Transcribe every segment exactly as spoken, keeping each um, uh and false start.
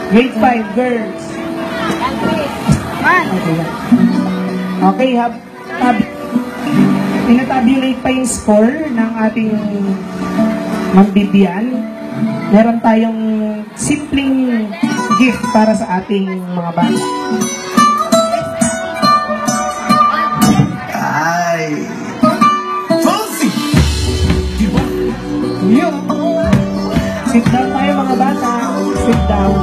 Grade five, girls. Okay, okay hab, tab, ina-tabulate pa yung score ng ating Ma'am Vivian. Meron tayong simpleng gift para sa ating mga bata. Ay! Fonzie! Yun! Sit down tayo mga bata. Sit down.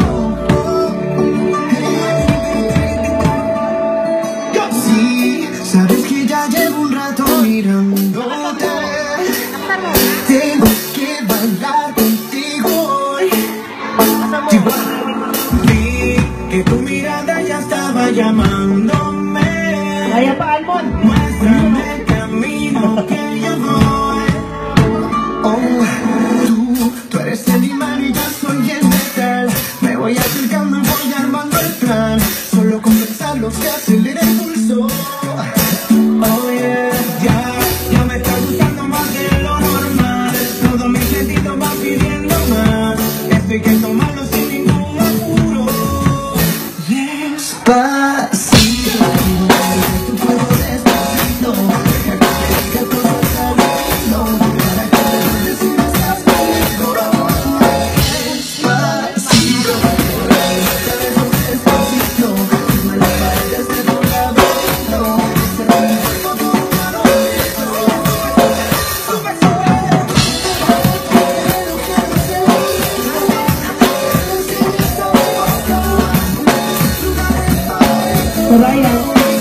Sabes que ya llevo un rato mirándote. Tengo que bailar contigo hoy. Vi que tu mirada ya estaba llamándome. Kaya pa, Almond. Muéstrame el camino que yo voy. Oh, tú, tú eres el imán y yo soy el metal. Me voy acercando y voy armando el plan. Solo con pensarlo se acelera el pulso. Oh yeah, ya, ya me está gustando más de lo normal. Todos mis sentidos van pidiendo más. Esto hay que tomarlo sin ningún apuro. Despacito, tu cuerpo despacito. Deja que te diga cosas al oído, para que te duele si no estás conmigo. Despacito, te beso despacito. Firma las paredes de tu laberinto. Soraya.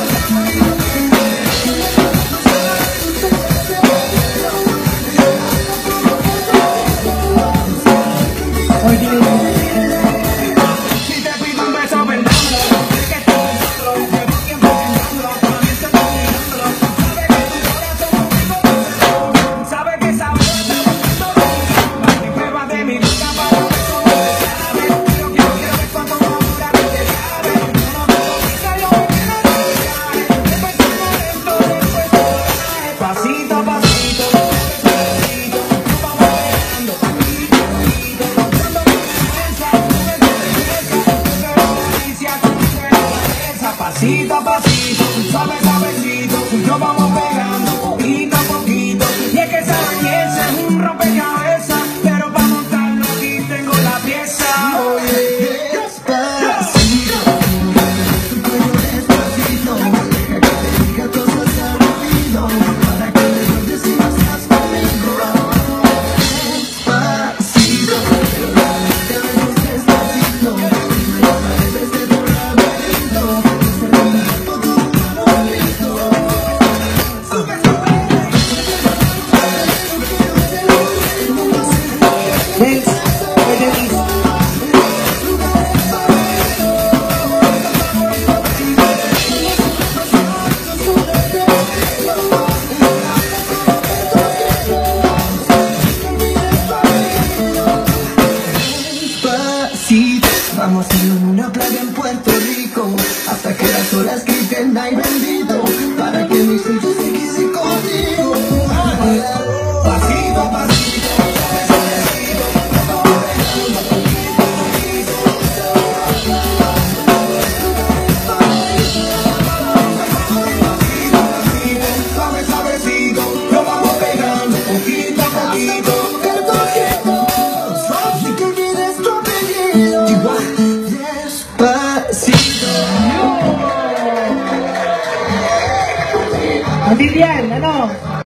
Si te pido un beso, vendámelo. Sé que estás solo, llevo tiempo pensándolo. Para mí estoy mirándolo. Sabe que esa voz está buscando. Para que prueba de mi boca para ver cómo te sabe. Yo quiero, quiero ver cuánto dura que te sabe. No me autoriza, yo me quiero olvidar. Después de un momento, después de un viaje. Pasito a pasito, despacito, nos vamos pegando. Poquito a poquito, dando mi cabeza. Pasito a pasito, suave suavecito, nos vamos pegando poquito a poquito. Y es que esa belleza es un rompecabezas, pero para montarlo aquí tengo la pieza. Oye, despacito, tu cuello despacito, deja que te diga cosas al oído, para que te duele si no estás conmigo. Despacito, te beso despacito, firma las paredes de tu laberinto. Dance. Dance. Despacito, vamos a irnos en una playa en Puerto Rico, hasta que las olas griten ay bendito, para que mi sueño se quise contigo. Pasito a pasito, suavecito, nos vamos pegando poquito a poquito. Suave, suavecito, nos vamos pegando poquito a poquito. Ma'am Vivian, ano?